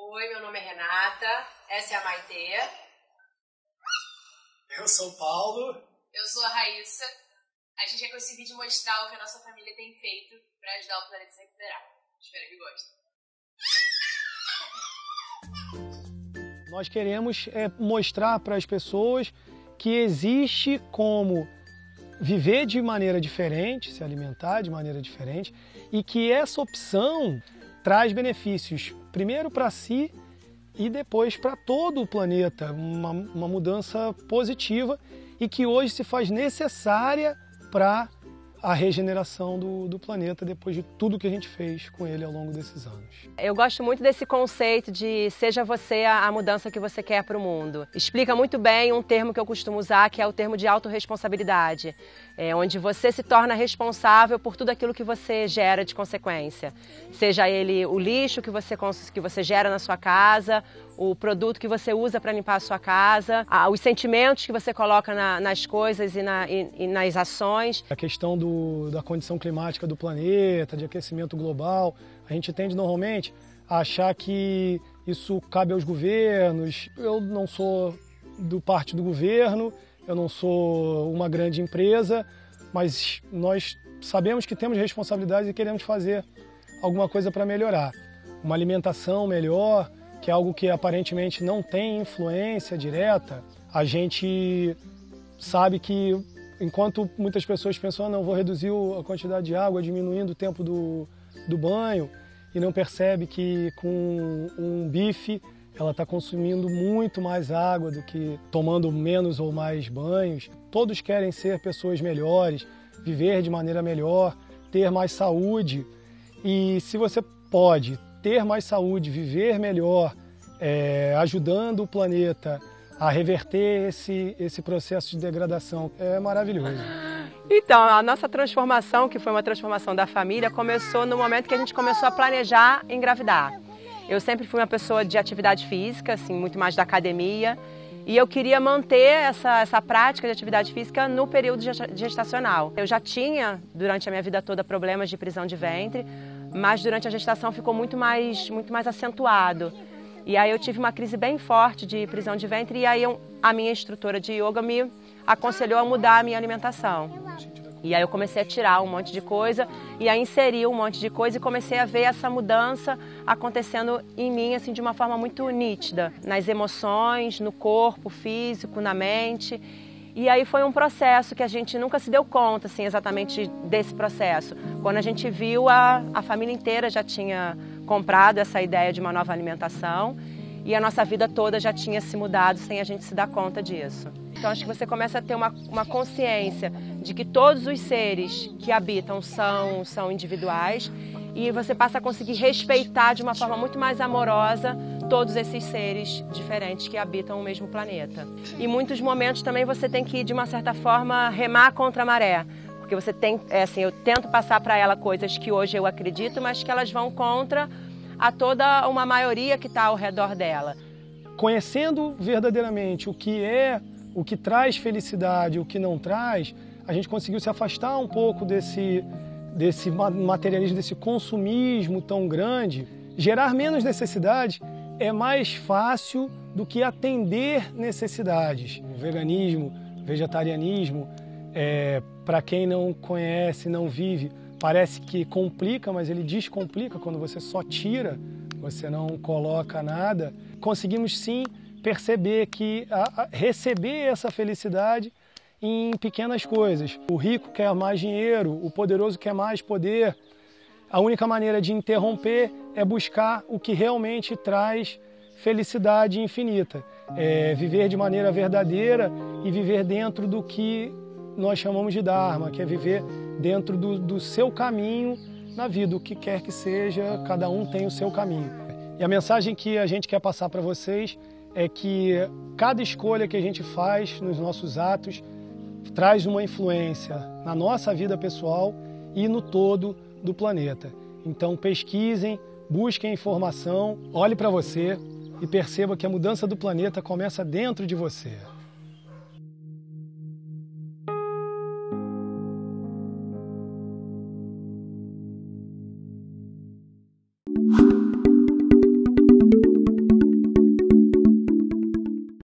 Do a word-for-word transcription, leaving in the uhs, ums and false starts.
Oi, meu nome é Renata, essa é a Maitê. Eu sou o Paulo. Eu sou a Raíssa. A gente quer com esse vídeo mostrar o que a nossa família tem feito para ajudar o planeta a se recuperar. Espero que gostem. Nós queremos é, mostrar para as pessoas que existe como viver de maneira diferente, se alimentar de maneira diferente, e que essa opção traz benefícios, primeiro para si e depois para todo o planeta, uma, uma mudança positiva e que hoje se faz necessária para a regeneração do, do planeta depois de tudo que a gente fez com ele ao longo desses anos. Eu gosto muito desse conceito de seja você a, a mudança que você quer para o mundo. Explica muito bem um termo que eu costumo usar, que é o termo de autorresponsabilidade, é, onde você se torna responsável por tudo aquilo que você gera de consequência. Seja ele o lixo que você, que você gera na sua casa, o produto que você usa para limpar a sua casa, os sentimentos que você coloca na, nas coisas e, na, e, e nas ações. A questão do, da condição climática do planeta, de aquecimento global, a gente tende normalmente a achar que isso cabe aos governos. Eu não sou do parte do governo, eu não sou uma grande empresa, mas nós sabemos que temos responsabilidades e queremos fazer alguma coisa para melhorar. Uma alimentação melhor, que é algo que aparentemente não tem influência direta. A gente sabe que, enquanto muitas pessoas pensam, ah, não, vou reduzir a quantidade de água, diminuindo o tempo do, do banho, e não percebe que com um bife ela está consumindo muito mais água do que tomando menos ou mais banhos. Todos querem ser pessoas melhores, viver de maneira melhor, ter mais saúde. E se você pode ter mais saúde, viver melhor, é, ajudando o planeta a reverter esse, esse processo de degradação, é maravilhoso. Então, a nossa transformação, que foi uma transformação da família, começou no momento que a gente começou a planejar engravidar. Eu sempre fui uma pessoa de atividade física, assim, muito mais da academia, e eu queria manter essa, essa prática de atividade física no período gestacional. Eu já tinha, durante a minha vida toda, problemas de prisão de ventre, mas durante a gestação ficou muito mais, muito mais acentuado. E aí eu tive uma crise bem forte de prisão de ventre e aí eu, a minha instrutora de yoga me aconselhou a mudar a minha alimentação. E aí eu comecei a tirar um monte de coisa e a inserir um monte de coisa e comecei a ver essa mudança acontecendo em mim assim, de uma forma muito nítida, nas emoções, no corpo físico, na mente. E aí foi um processo que a gente nunca se deu conta assim, exatamente desse processo. Quando a gente viu, a, a família inteira já tinha comprado essa ideia de uma nova alimentação e a nossa vida toda já tinha se mudado sem a gente se dar conta disso. Então acho que você começa a ter uma, uma consciência de que todos os seres que habitam são, são individuais e você passa a conseguir respeitar de uma forma muito mais amorosa todos esses seres diferentes que habitam o mesmo planeta. Em muitos momentos também você tem que, de uma certa forma, remar contra a maré. Porque você tem, é assim, eu tento passar para ela coisas que hoje eu acredito, mas que elas vão contra a toda uma maioria que está ao redor dela. Conhecendo verdadeiramente o que é, o que traz felicidade, o que não traz, a gente conseguiu se afastar um pouco desse, desse materialismo, desse consumismo tão grande. Gerar menos necessidade é mais fácil do que atender necessidades. O veganismo, vegetarianismo, é, para quem não conhece, não vive, parece que complica, mas ele descomplica quando você só tira, você não coloca nada. Conseguimos sim perceber que a, a, receber essa felicidade em pequenas coisas. O rico quer mais dinheiro, o poderoso quer mais poder. A única maneira de interromper é buscar o que realmente traz felicidade infinita. É viver de maneira verdadeira e viver dentro do que nós chamamos de Dharma, que é viver dentro do, do seu caminho na vida, o que quer que seja, cada um tem o seu caminho. E a mensagem que a gente quer passar para vocês é que cada escolha que a gente faz nos nossos atos traz uma influência na nossa vida pessoal e no todo do planeta. Então pesquisem, busquem informação, olhe para você e perceba que a mudança do planeta começa dentro de você. You